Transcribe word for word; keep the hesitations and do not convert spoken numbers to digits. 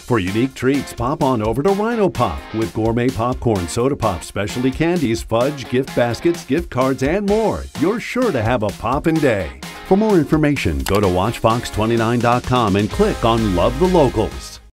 For unique treats, pop on over to RhinoPOP with gourmet popcorn, soda pop, specialty candies, fudge, gift baskets, gift cards, and more. You're sure to have a poppin' day. For more information, go to watch fox twenty-nine dot com and click on Love the Locals.